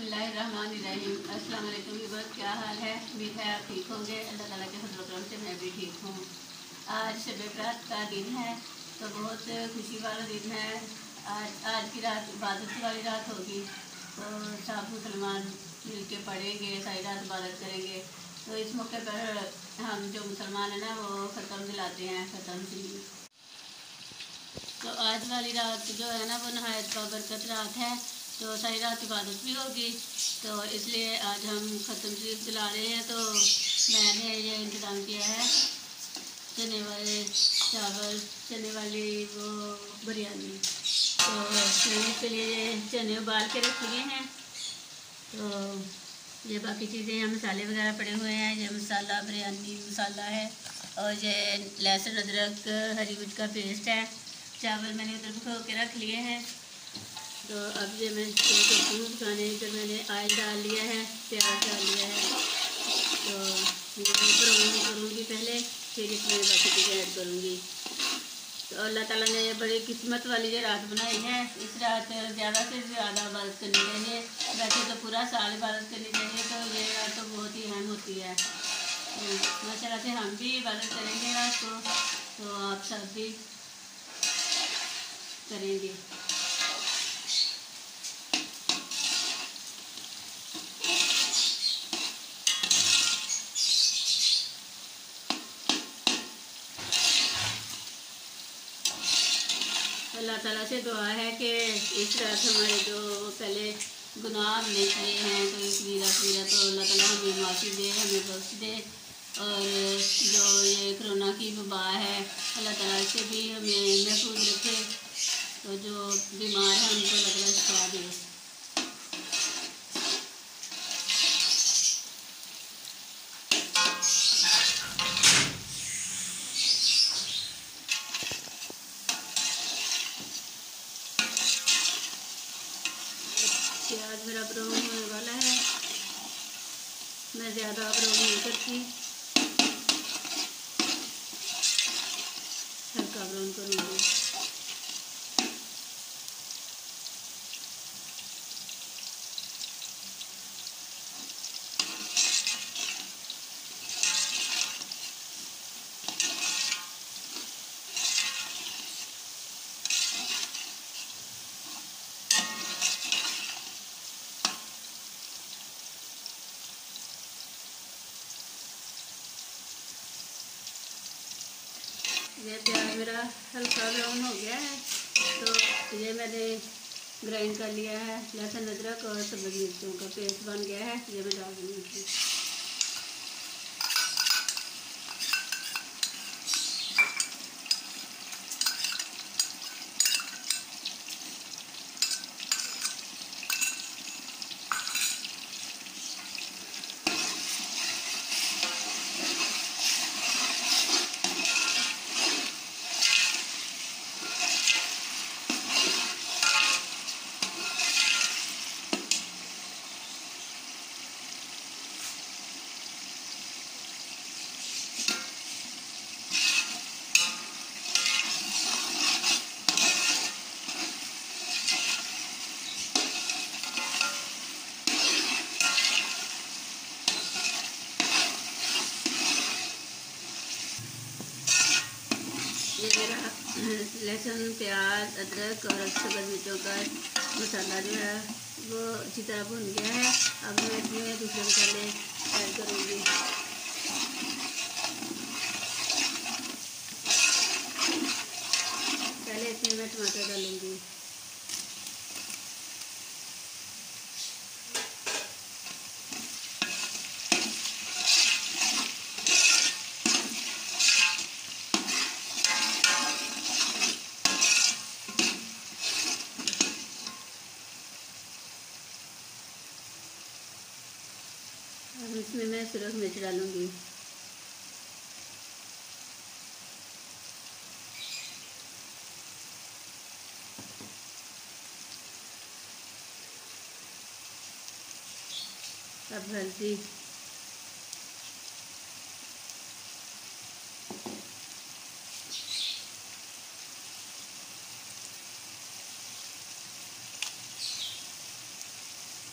बिस्मिल्लाहिर्रहमानिर्रहीम। अस्सलाम वालेकुम व्यूअर्स, क्या हाल है? उम्मीद है आप ठीक होंगे। अल्लाह ताला के फजल करम से मैं भी ठीक हूँ। आज शब बरात का दिन है, तो बहुत खुशी वाला दिन है। आज की रात इबादत वाली रात होगी, तो सब मुसलमान मिल के पढ़ेंगे, सारी रात इबादत करेंगे। तो इस मौके पर हम जो मुसलमान हैं ना, वो ख़त्म दिलाते हैं, ख़त्म दी। तो आज वाली रात जो है ना, वो नहायत बाबरकत रात है, तो सारी रात इबादत भी होगी। तो इसलिए आज हम ख़त्म शरीफ दिला रहे हैं। तो मैंने ये इंतज़ाम किया है, चने वाले चावल, चने वाली वो बिरयानी। तो इसके लिए चने उबाल के रख लिए हैं। तो ये बाकी चीज़ें हैं, मसाले वगैरह पड़े हुए हैं। ये मसाला बिरयानी मसाला है, और ये लहसुन अदरक हरी मिर्च का पेस्ट है। चावल मैंने उधर भिगो के रख लिए हैं। तो अब ये मैं पकाने, इधर मैंने ऑयल डाल लिया है, प्याज डाल लिया है। तो ये ब्राउन करूँगी पहले, फिर इसमें बाकी चीज़ें ऐड करूँगी। तो अल्लाह ताला ने बड़ी किस्मत वाली ये रात बनाई है। इस रात ज़्यादा से ज़्यादा इबादत करनी चाहिए। वैसे तो पूरा साल इबादत करनी चाहिए, तो ये रात तो बहुत ही अहम होती है। तो माशाल्लाह से हम भी इबादत करेंगे रात को, तो आप सब भी करेंगे। अल्लाह ताला से दुआ है कि इस रात हमारे जो पहले गुनाह हमने किए हैं, तो इस वीरा तो अल्लाह ताला हमें माफ़ी दे, हमें बख्श दे। और जो ये कोरोना की वबा है, अल्लाह ताला से भी हमें महफूज रखे। तो जो बीमार हैं उनको अल्लाह ताला शिफा दे। प्याज मेरा ब्राउन होने वाला है, मैं ज़्यादा ब्राउन नहीं करती, हल्का ब्राउन करूँगी। ये प्याज मेरा हल्का ब्राउन हो गया है, तो ये मैंने ग्राइंड कर लिया है। लहसुन अदरक और सब्ज़ मिर्चों का पेस्ट बन गया है, ये मैं डाल दूँगी। ये मेरा लहसुन प्याज अदरक और सब्ज़ मिर्चों का मसाला जो है वो अच्छी तरह भुन गया है। अब मैं इसमें दूसरे मसाले ऐड करूँगी। पहले इसमें मैं टमाटर डालूँगी। अब इसमें मैं सुरख मिर्च डालूँगी। अब हल्दी,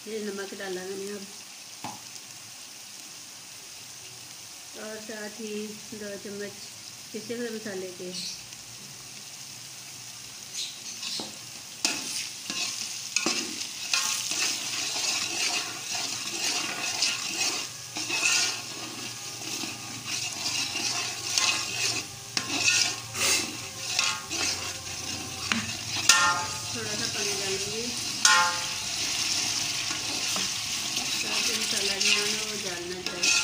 ये नमक डाला मैंने अब, और साथ ही 2 चम्मच पिसे हुए मसाले के। थोड़ा सा पानी डालूंगी ताकि मसाला जो है वो डालना चाहिए।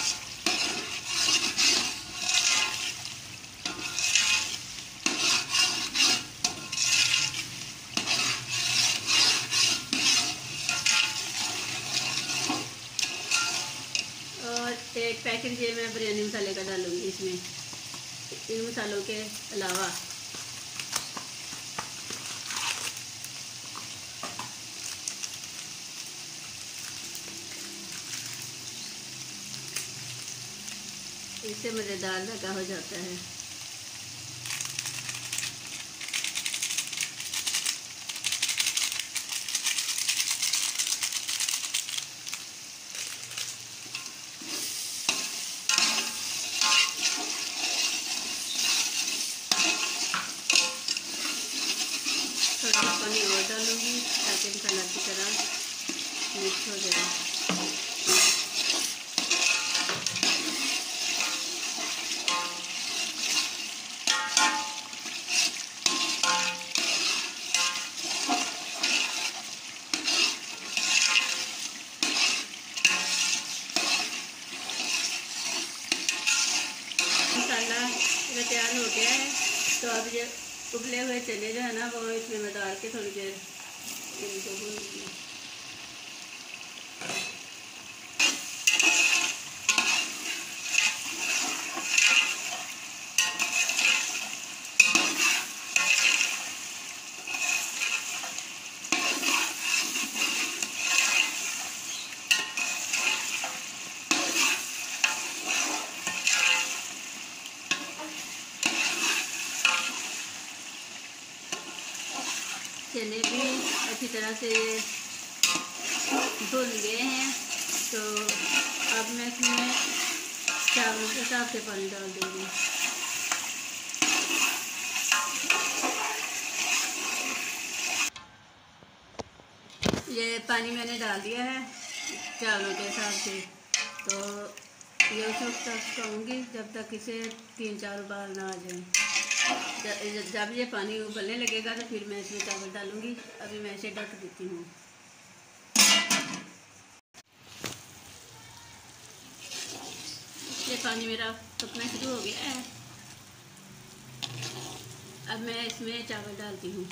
और 1 पैकेट ये मैं बिरयानी मसाले का डालूंगी इसमें, इन मसालों के अलावा। इससे मज़ेदार ज़ायका हो जाता है। थोड़ा सा पानी और डालूंगी ताकि मसाला अच्छी तरह मिक्स हो जाए। मसाला मेरा तैयार हो गया है, तो अब ये उबले हुए चने जो है ना वो इसमें मैं डाल के थोड़ी देर इनको भूनूंगी। चने भी अच्छी तरह से भुन गए हैं, तो अब मैं इसमें चावलों के हिसाब से पानी डाल दूँगी। ये पानी मैंने डाल दिया है चावलों के हिसाब से, तो ये उस वक्त तक पकाऊँगी जब तक इसे 3-4 उबाल ना आ जाए। जब ये पानी उबलने लगेगा तो फिर मैं इसमें चावल डालूँगी। अभी मैं इसे ढक देती हूँ। ये पानी मेरा पकना शुरू हो गया है, अब मैं इसमें चावल डालती हूँ।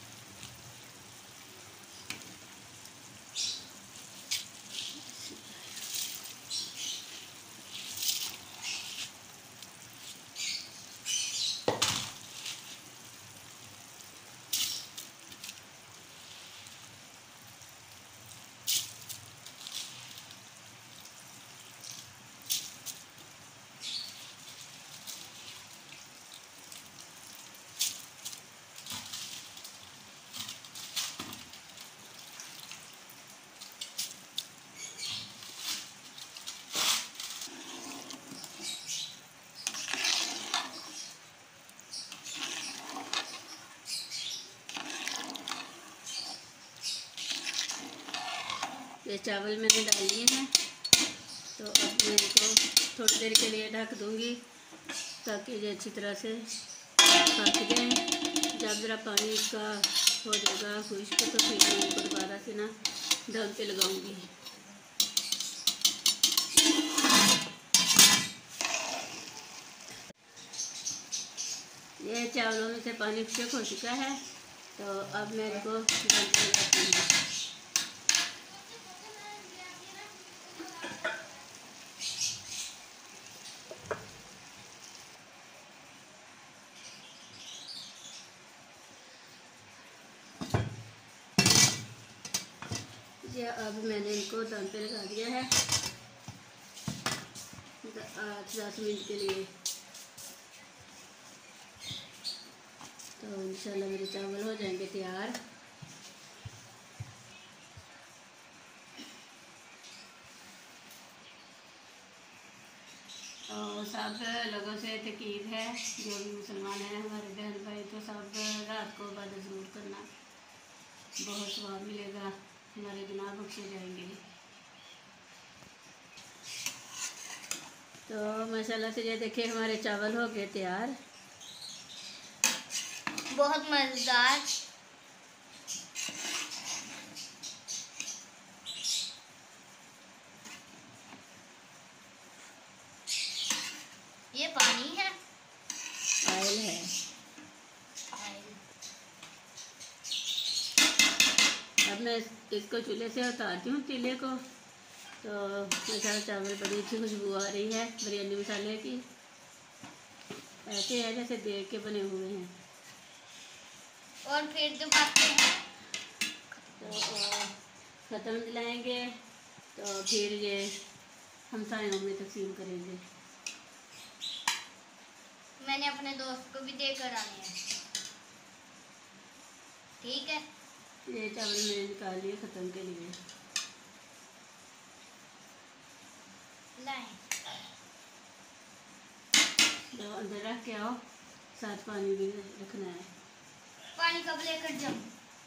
ये चावल मैंने डाल लिए हैं, तो अब मैं इनको थोड़ी देर के लिए ढक दूँगी ताकि ये अच्छी तरह से पक जाएँ। जब ज़रा पानी इसका हो जाएगा खुश्क तो फिर मैं इनको दोबारा से ना दम पे लगाऊँगी। ये चावलों में से पानी खुश्क हो चुका है, तो अब मैं इनको दम पे लगाती हूँ। ये अब मैंने इनको दम पे लगा दिया है 8-10 मिनट के लिए। तो इंशाल्लाह मेरे चावल हो जाएंगे तैयार। सब लोगों से तकीद है, जो भी मुसलमान हैं हमारे बहन भाई, तो सब रात को इबादत ज़रूर करना, बहुत स्वाब मिलेगा, हमारे गुनाह बख्शे जाएंगे। तो माशाल्लाह से ये देखिए हमारे चावल हो गए तैयार, बहुत मज़ेदार। ये पानी है, ऑयल है। अब मैं इसको चूल्हे से उतारती हूँ तीले को। तो मसाला चावल बड़ी अच्छी खुशबू आ रही है बिरयानी मसाले की, ऐसे है जैसे देख के बने हुए हैं। और फिर दबाते हैं तो ख़त्म दिलाएंगे, तो फिर ये हमसायों में तकसीम करेंगे। मैंने अपने दोस्त को भी देकर आने हैं, ठीक है। ये चावल मैंने निकाल लिए ख़त्म के लिए। लाएं। तो अंदर रख के आओ, साथ पानी भी रखना है। पानी कब लेकर जाऊं?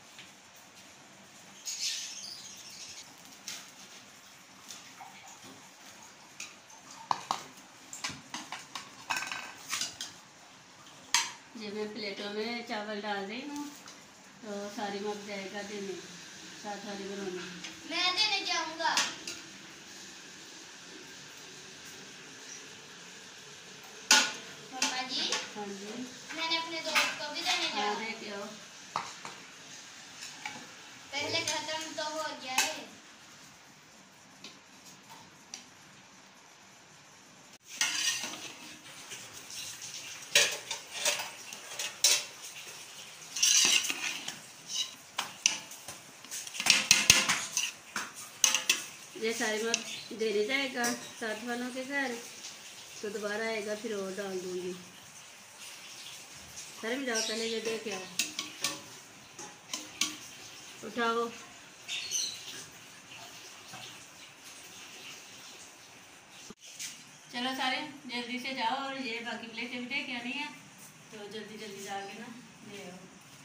जब मैं प्लेटों में चावल डाल रही हूँ तो सारी मत जाएगा देने, साथ वाली बनाने। मैं देने जाऊंगा। मम्मा जी, हाँ जी, मैंने अपने दोस्त को भी देने जाऊंगा। दे के आओ। पहले खत्म तो हो जाए। ये सारी मत देने जाएगा साथ वालों के घर, तो दोबारा आएगा फिर और डाल दूँगी। सारे में जाओ, पहले ये दे के आओ, उठाओ। चलो सारे जल्दी से जाओ, और ये बाकी प्लेटें भी दे के आनी है, तो जल्दी जल्दी जाके ना ले आओ।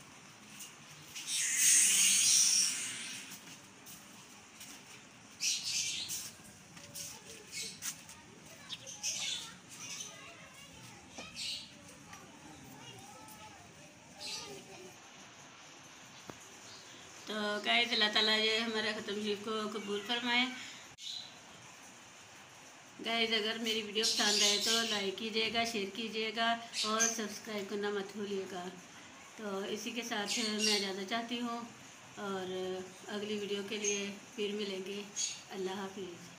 तो गाइस अल्लाह ताला ये हमारे ख़त्म शरीफ को कबूल फरमाए। गाइस अगर मेरी वीडियो पसंद आए तो लाइक कीजिएगा, शेयर कीजिएगा और सब्सक्राइब करना मत भूलिएगा। तो इसी के साथ मैं ज़्यादा चाहती हूँ, और अगली वीडियो के लिए फिर मिलेंगे। अल्लाह हाफिज़।